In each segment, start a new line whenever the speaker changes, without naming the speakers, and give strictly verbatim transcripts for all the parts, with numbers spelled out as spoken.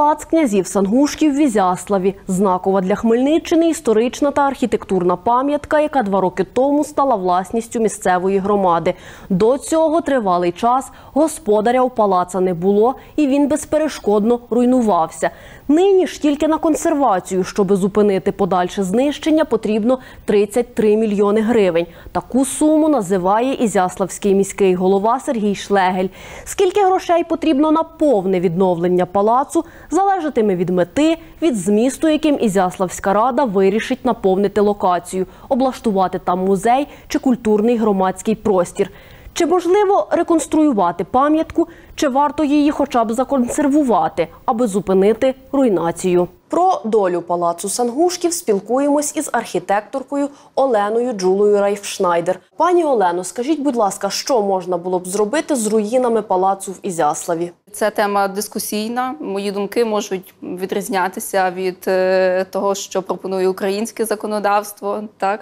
Палац князів Сангушків в Ізяславі – знакова для Хмельниччини історична та архітектурна пам'ятка, яка два роки тому стала власністю місцевої громади. До цього тривалий час господаря у палаца не було і він безперешкодно руйнувався. Нині ж тільки на консервацію, щоб зупинити подальше знищення, потрібно тридцять три мільйони гривень. Таку суму називає ізяславський міський голова Сергій Шлегель. Скільки грошей потрібно на повне відновлення палацу, залежатиме від мети, від змісту, яким Ізяславська рада вирішить наповнити локацію, облаштувати там музей чи культурний громадський простір. Чи можливо реконструювати пам'ятку, чи варто її хоча б законсервувати, аби зупинити руйнацію? Про долю палацу Сангушків спілкуємось із архітекторкою Оленою Джулою Райфшнайдер. Пані Олено, скажіть, будь ласка, що можна було б зробити з руїнами палацу в Ізяславі?
Це тема дискусійна. Мої думки можуть відрізнятися від того, що пропонує українське законодавство, так?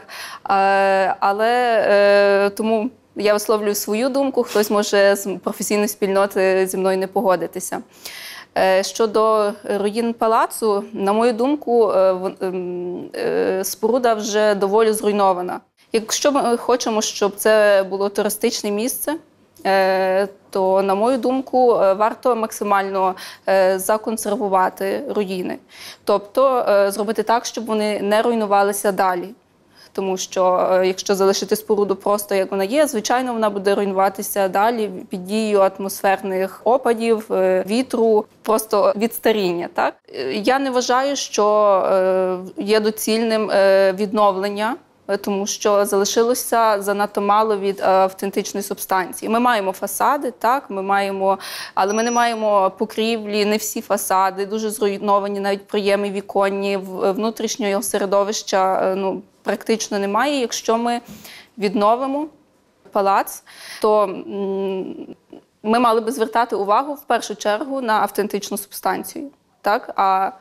Але тому я висловлюю свою думку, хтось може з професійної спільноти зі мною не погодитися. Щодо руїн палацу, на мою думку, споруда вже доволі зруйнована. Якщо ми хочемо, щоб це було туристичне місце, то, на мою думку, варто максимально законсервувати руїни. Тобто зробити так, щоб вони не руйнувалися далі. Тому що, якщо залишити споруду просто як вона є, звичайно, вона буде руйнуватися далі під дією атмосферних опадів, вітру, просто від старіння. Так? Я не вважаю, що є доцільним відновлення, тому що залишилося занадто мало від автентичної субстанції. Ми маємо фасади, так, ми маємо, але ми не маємо покрівлі, не всі фасади, дуже зруйновані, навіть проєми віконні, внутрішнього середовища, ну, практично немає. Якщо ми відновимо палац, то ми мали би звертати увагу в першу чергу на автентичну субстанцію, так, а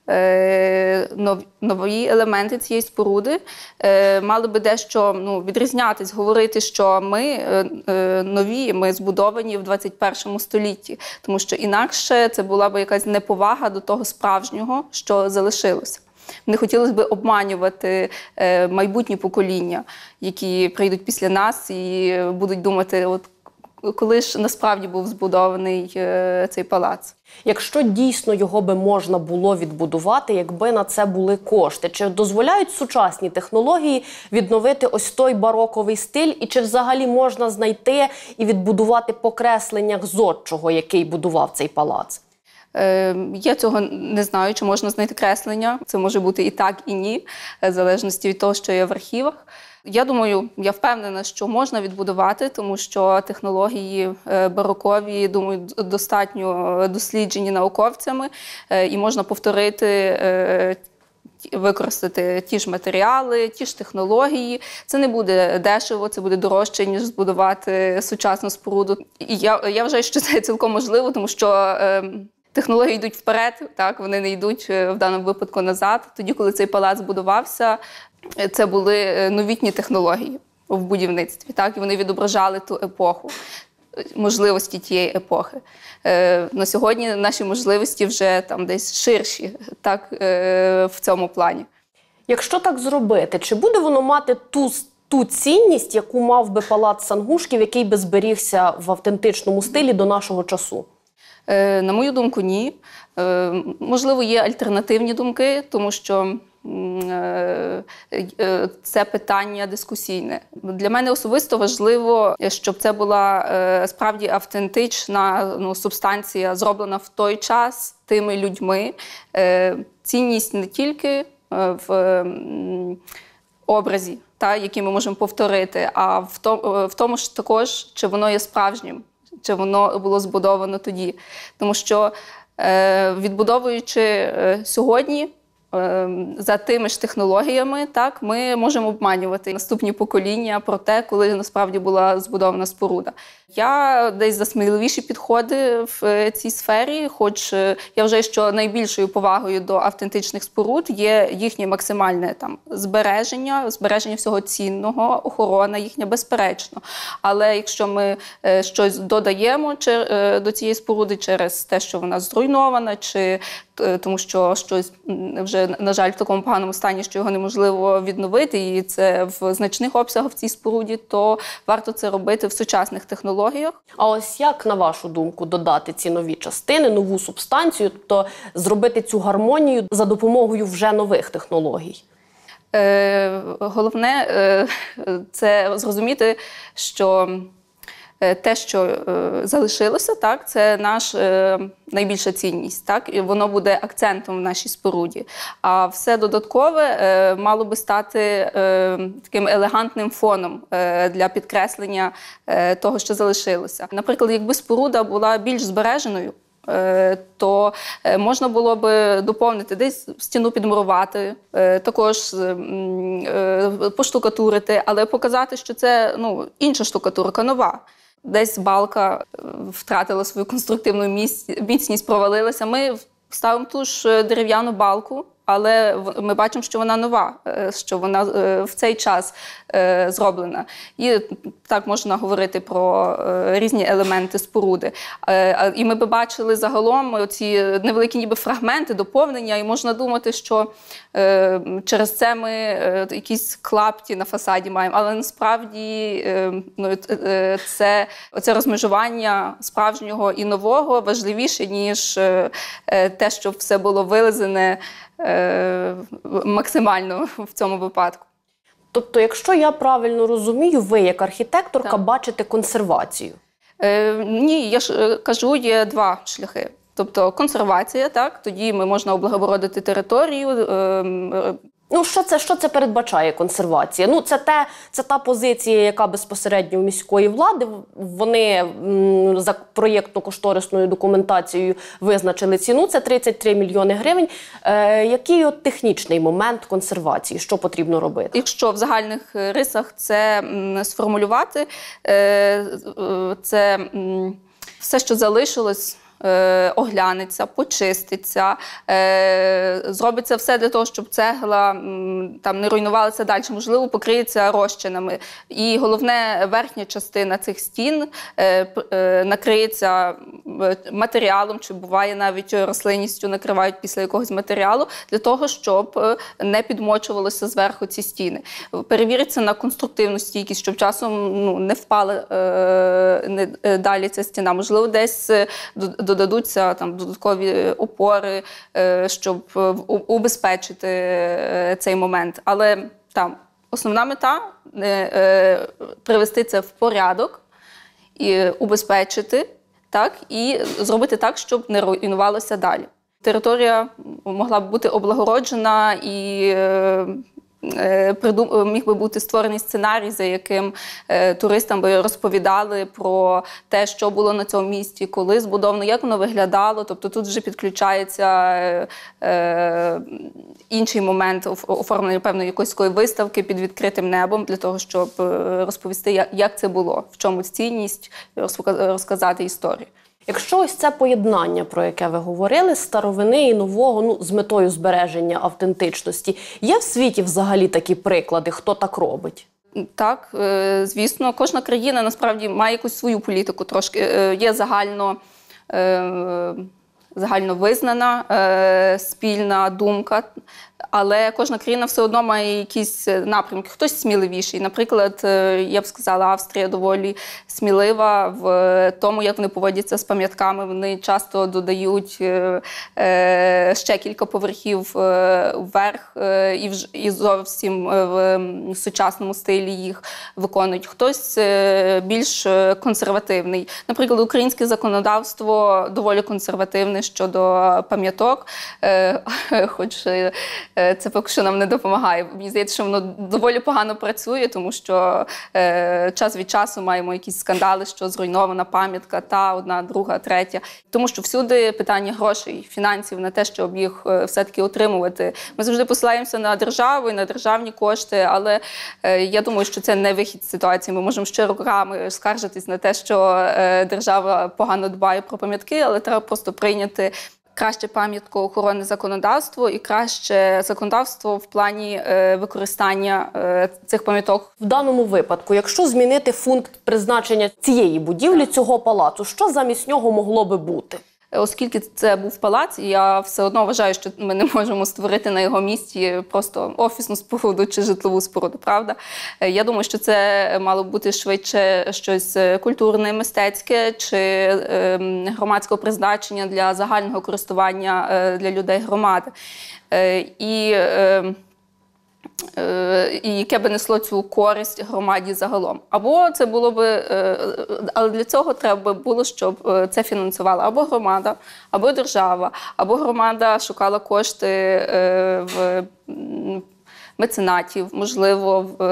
нові елементи цієї споруди мали би дещо ну, відрізнятись, говорити, що ми нові, ми збудовані в двадцять першому столітті, тому що інакше це була б якась неповага до того справжнього, що залишилося. Не хотілося б обманювати майбутні покоління, які прийдуть після нас і будуть думати, от коли ж насправді був збудований цей палац.
Якщо дійсно його би можна було відбудувати, якби на це були кошти, чи дозволяють сучасні технології відновити ось той бароковий стиль, і чи взагалі можна знайти і відбудувати по кресленнях зодчого, який будував цей палац?
Я цього не знаю, чи можна знайти креслення. Це може бути і так, і ні, в залежності від того, що є в архівах. Я думаю, я впевнена, що можна відбудувати, тому що технології барокові, думаю, достатньо досліджені науковцями, і можна повторити, використати ті ж матеріали, ті ж технології. Це не буде дешево, це буде дорожче, ніж збудувати сучасну споруду. І я, я вважаю, що це цілком можливо, тому що технології йдуть вперед, так, вони не йдуть в даному випадку назад. Тоді, коли цей палац будувався, це були новітні технології в будівництві, так, і вони відображали ту епоху, можливості тієї епохи. Е, на сьогодні наші можливості вже там десь ширші, так, е, в цьому плані.
Якщо так зробити, чи буде воно мати ту ту цінність, яку мав би палац Сангушків, який би зберігся в автентичному стилі до нашого часу?
Е, на мою думку, ні. Е, можливо, є альтернативні думки, тому що це питання дискусійне. Для мене особисто важливо, щоб це була справді автентична ну, субстанція, зроблена в той час тими людьми. Цінність не тільки в образі, та, який ми можемо повторити, а в тому, в тому ж також, чи воно є справжнім, чи воно було збудовано тоді. Тому що відбудовуючи сьогодні за тими ж технологіями, так, ми можемо обманювати наступні покоління про те, коли насправді була збудована споруда. Я десь за сміливіші підходи в цій сфері, хоч я вважаю, що найбільшою повагою до автентичних споруд є їхнє максимальне там збереження, збереження всього цінного, охорона їхня безперечно. Але якщо ми щось додаємо до цієї споруди через те, що вона зруйнована, чи тому що щось вже, на жаль, в такому поганому стані, що його неможливо відновити, і це в значних обсягах в цій споруді, то варто це робити в сучасних технологіях.
А ось як, на вашу думку, додати ці нові частини, нову субстанцію, тобто зробити цю гармонію за допомогою вже нових технологій?
Е, головне е, це зрозуміти, що те, що е, залишилося, так, це наша е, найбільша цінність, так, і воно буде акцентом в нашій споруді. А все додаткове е, мало би стати е, таким елегантним фоном е, для підкреслення е, того, що залишилося. Наприклад, якби споруда була більш збереженою, е, то е, можна було би доповнити, десь стіну підмурувати, е, також е, поштукатурити, але показати, що це, ну, інша штукатурка, нова. Десь балка втратила свою конструктивну міцність, провалилася. Ми ставимо ту ж дерев'яну балку, але ми бачимо, що вона нова, що вона в цей час зроблена. І так можна говорити про різні елементи споруди. І ми б бачили загалом ці невеликі ніби фрагменти, доповнення, і можна думати, що через це ми якісь клапті на фасаді маємо. Але насправді ну, це, це розмежування справжнього і нового важливіше, ніж те, щоб все було вилизане максимально в цьому випадку.
Тобто, якщо я правильно розумію, ви як архітекторка
так.
бачите консервацію?
Е, ні, я ж кажу, є два шляхи. Тобто консервація, так, тоді ми можна облагородити територію. Е,
Ну, що це, що це передбачає консервація? Ну, це, те, це та позиція, яка безпосередньо у міської влади. Вони м, за проєктно-кошторисною документацією визначили ціну, це тридцять три мільйони гривень. Е, який от технічний момент консервації? Що потрібно робити?
Якщо в загальних рисах це м, сформулювати, е, е, це м, все, що залишилось, оглянеться, почиститься, зробиться все для того, щоб цегла там не руйнувалася далі, можливо, покриється розчинами. І головне, верхня частина цих стін накриється матеріалом, чи буває навіть рослинністю накривають після якогось матеріалу, для того, щоб не підмочувалося зверху ці стіни. Перевіриться на конструктивну стійкість, щоб часом ну, не впала не, далі ця стіна. Можливо, десь додадуться там додаткові опори, щоб убезпечити цей момент. Але там основна мета – привести це в порядок, і убезпечити, так, і зробити так, щоб не руйнувалося далі. Територія могла б бути облагороджена і міг би бути створений сценарій, за яким е, туристам би розповідали про те, що було на цьому місці, коли збудовано, як воно виглядало. Тобто тут вже підключається е, е, інший момент оформлення певної якоїсь виставки під відкритим небом, для того, щоб розповісти, як, як це було, в чому цінність, розказати історію.
Якщо ось це поєднання, про яке ви говорили, старовини і нового, ну, з метою збереження автентичності, є в світі взагалі такі приклади, хто так робить?
Так, звісно, кожна країна насправді має якусь свою політику трошки. Є загально, загально визнана спільна думка, але кожна країна все одно має якісь напрямки. Хтось сміливіший. Наприклад, я б сказала, Австрія доволі смілива в тому, як вони поводяться з пам'ятками. Вони часто додають ще кілька поверхів вверх і зовсім в сучасному стилі їх виконують. Хтось більш консервативний. Наприклад, українське законодавство доволі консервативне щодо пам'яток, хоч це поки що нам не допомагає. Мені здається, що воно доволі погано працює, тому що час від часу маємо якісь скандали, що зруйнована пам'ятка, та одна, друга, третя. Тому що всюди питання грошей, фінансів на те, щоб їх все-таки отримувати. Ми завжди посилаємося на державу і на державні кошти, але я думаю, що це не вихід з ситуації. Ми можемо ще роками скаржитись на те, що держава погано дбає про пам'ятки, але треба просто прийняти краще пам'яткоохоронне законодавство і краще законодавство в плані е, використання е, цих пам'яток.
В даному випадку, якщо змінити пункт призначення цієї будівлі, цього палацу, що замість нього могло би бути?
Оскільки це був палац, я все одно вважаю, що ми не можемо створити на його місці просто офісну споруду чи житлову споруду, правда? Я думаю, що це мало бути швидше щось культурне, мистецьке чи е, громадського призначення для загального користування е, для людей громади. Е, і е, і яке би несло цю користь громаді загалом. Або це було би, але для цього треба було, щоб це фінансувала або громада, або держава, або громада шукала кошти в меценатів, можливо, в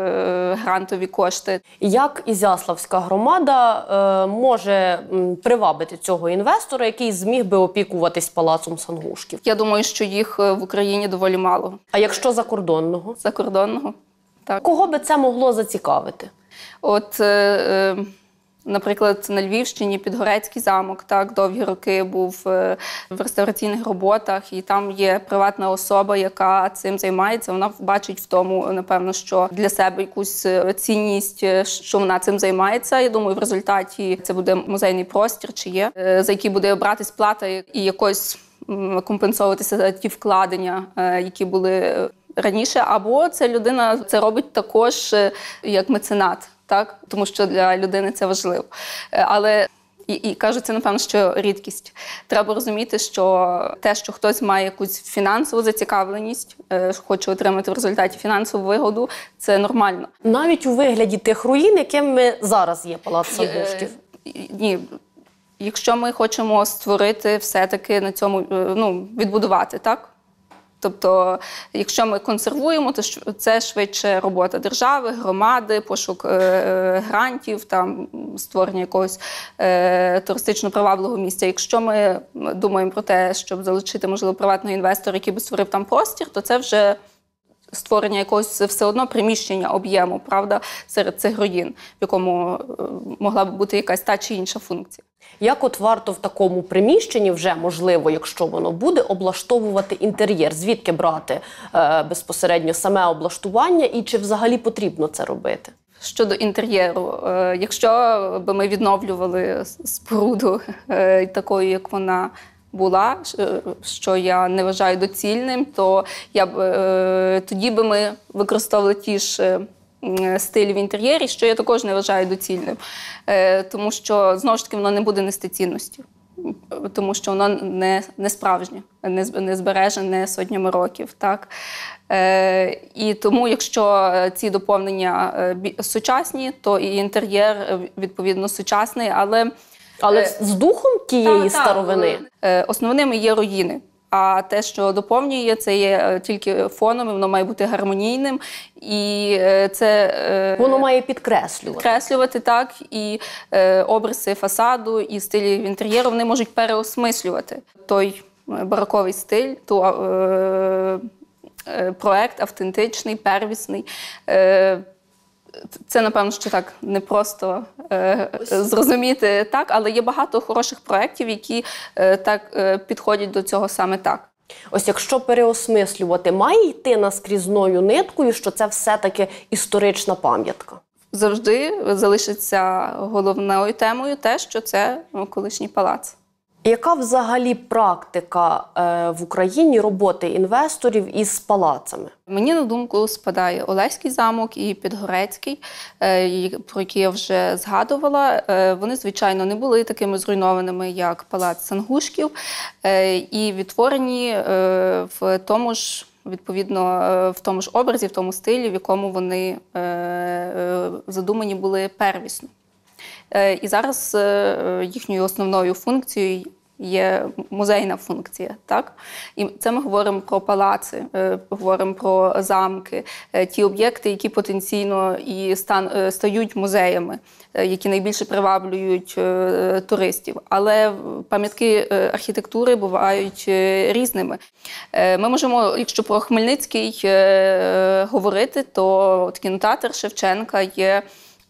грантові кошти.
Як Ізяславська громада е, може привабити цього інвестора, який зміг би опікуватись палацом Сангушків?
Я думаю, що їх в Україні доволі мало.
А якщо закордонного?
Закордонного, так.
Кого би це могло зацікавити?
От, е, наприклад, на Львівщині Підгорецький замок, так, довгі роки був в реставраційних роботах, і там є приватна особа, яка цим займається. Вона бачить в тому, напевно, що для себе якусь цінність, що вона цим займається. Я думаю, в результаті це буде музейний простір, чи є, за який буде братись плата і якось компенсовуватися за ті вкладення, які були раніше. Або ця людина це робить також як меценат. Так? Тому що для людини це важливо. Але, і, і кажуть, це, напевно, що рідкість. Треба розуміти, що те, що хтось має якусь фінансову зацікавленість, хоче отримати в результаті фінансову вигоду, це нормально.
Навіть у вигляді тих руїн, якими зараз є палац Сангушків?
Ні. Якщо ми хочемо створити все-таки на цьому, ну, відбудувати, так? Тобто, якщо ми консервуємо, то це швидше робота держави, громади, пошук е, грантів, там, створення якогось е, туристично привабливого місця. Якщо ми думаємо про те, щоб залучити, можливо, приватного інвестора, який би створив там простір, то це вже створення якогось все одно приміщення, об'єму, правда, серед цих руїн, в якому могла б бути якась та чи інша функція.
Як от варто в такому приміщенні вже, можливо, якщо воно буде, облаштовувати інтер'єр? Звідки брати е, безпосередньо саме облаштування і чи взагалі потрібно це робити?
Щодо інтер'єру, е, якщо б ми відновлювали споруду е, такою, як вона була, що я не вважаю доцільним, то я б, е, тоді би ми використовували ті ж стиль в інтер'єрі, що я також не вважаю доцільним. Е, тому що, знову ж таки, воно не буде нести цінності. Тому що воно не, не справжнє, не, не збережене сотнями років. Так? Е, і тому, якщо ці доповнення е, сучасні, то і інтер'єр, відповідно, сучасний, але...
Але з духом тієї
та,
старовини?
Та, основними є руїни. А те, що доповнює, це є тільки фоном, воно має бути гармонійним. І це
воно має підкреслювати.
Підкреслювати, так. І е, обриси фасаду, і стилі інтер'єру, вони можуть переосмислювати той бароковий стиль, ту, е, е, проект автентичний, первісний. Е, Це, напевно, що так не просто е, зрозуміти так, але є багато хороших проєктів, які е, так е, підходять до цього саме так.
Ось якщо переосмислювати, має йти наскрізною ниткою, що це все-таки історична пам'ятка?
Завжди залишиться головною темою те, що це ну, колишній палац.
Яка взагалі практика е, в Україні роботи інвесторів із палацами?
Мені на думку спадає Олеський замок і Підгорецький, е, про які я вже згадувала. Е, вони, звичайно, не були такими зруйнованими, як палац Сангушків, е, і відтворені е, в тому ж, відповідно, в тому ж образі, в тому стилі, в якому вони е, е, задумані були первісно. І зараз їхньою основною функцією є музейна функція. Так? І це ми говоримо про палаци, говоримо про замки, ті об'єкти, які потенційно і стан, стають музеями, які найбільше приваблюють туристів. Але пам'ятки архітектури бувають різними. Ми можемо, якщо про Хмельницький говорити, то кінотеатр Шевченка є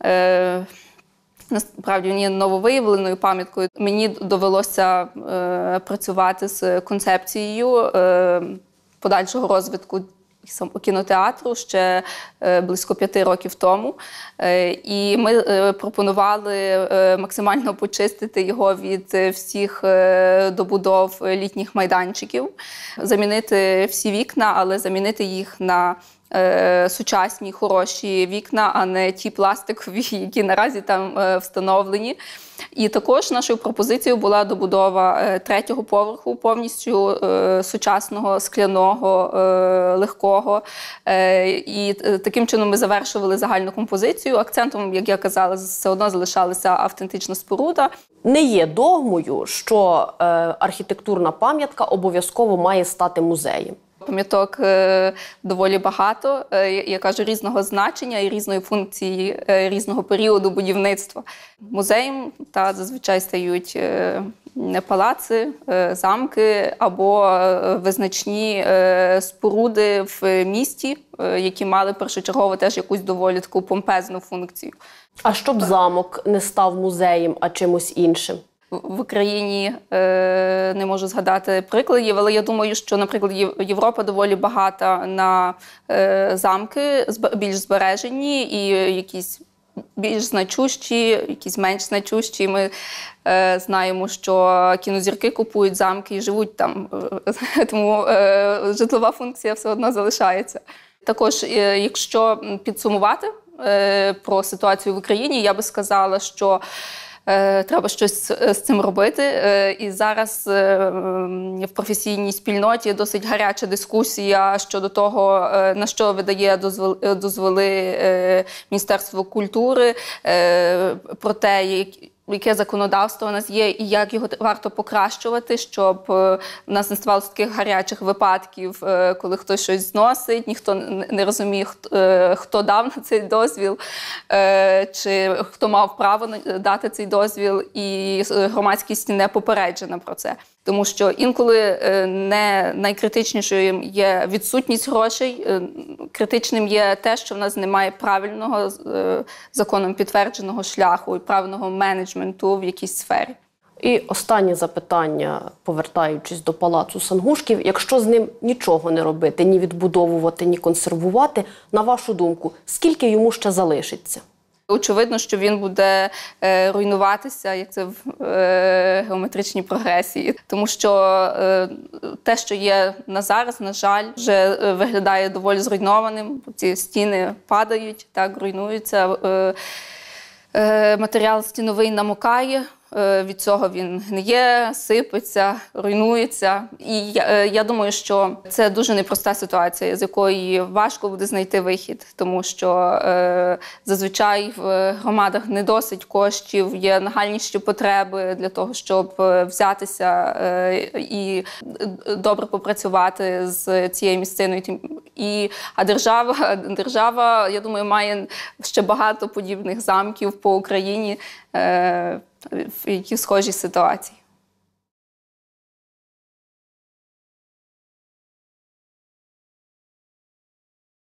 насправді він є нововиявленою пам'яткою. Мені довелося е, працювати з концепцією е, подальшого розвитку кінотеатру ще е, близько п'яти років тому. Е, і ми е, пропонували е, максимально почистити його від всіх е, добудов літніх майданчиків, замінити всі вікна, але замінити їх на сучасні, хороші вікна, а не ті пластикові, які наразі там встановлені. І також нашою пропозицією була добудова третього поверху, повністю сучасного, скляного, легкого. І таким чином ми завершували загальну композицію. Акцентом, як я казала, все одно залишалася автентична споруда.
Не є догмою, що архітектурна пам'ятка обов'язково має стати музеєм.
Пам'яток е, доволі багато, е, я кажу, різного значення і різної функції, е, різного періоду будівництва. Музеєм та зазвичай стають е, палаци, е, замки або е, визначні е, споруди в місті, е, які мали першочергово теж якусь доволі таку помпезну функцію.
А щоб замок не став музеєм, а чимось іншим?
В Україні е, не можу згадати прикладів, але я думаю, що, наприклад, Європа доволі багата на е, замки, більш збережені і якісь більш значущі, якісь менш значущі. Ми е, знаємо, що кінозірки купують замки і живуть там, тому е, житлова функція все одно залишається. Також, е, якщо підсумувати е, про ситуацію в Україні, я би сказала, що треба щось з цим робити. І зараз в професійній спільноті досить гаряча дискусія щодо того, на що видає дозволи Міністерство культури, про те, яке законодавство у нас є і як його варто покращувати, щоб у нас не ставалося таких гарячих випадків, коли хтось щось зносить, ніхто не розуміє, хто дав на цей дозвіл, чи хто мав право дати цей дозвіл, і громадськість не попереджена про це. Тому що інколи не найкритичнішою є відсутність грошей, критичним є те, що в нас немає правильного, законом підтвердженого шляху і правильного менеджменту в якійсь сфері.
І останнє запитання, повертаючись до палацу Сангушків. Якщо з ним нічого не робити, ні відбудовувати, ні консервувати, на вашу думку, скільки йому ще залишиться?
Очевидно, що він буде е, руйнуватися, як це в е, геометричній прогресії. Тому що е, те, що є на зараз, на жаль, вже е, виглядає доволі зруйнованим. Ці стіни падають, так, руйнуються. Е, е, матеріал стіновий намокає. Від цього він гниє, сипеться, руйнується. І я, я думаю, що це дуже непроста ситуація, з якої важко буде знайти вихід. Тому що е, зазвичай в громадах не досить коштів, є нагальніші потреби для того, щоб взятися е, і добре попрацювати з цією місциною. І, а держава, держава, я думаю, має ще багато подібних замків по Україні, е, в які схожі ситуації.